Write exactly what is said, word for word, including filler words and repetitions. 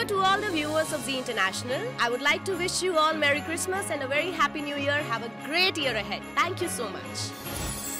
to all the viewers of Zee International. I would like to wish you all Merry Christmas and a very Happy New Year. Have a great year ahead. Thank you so much.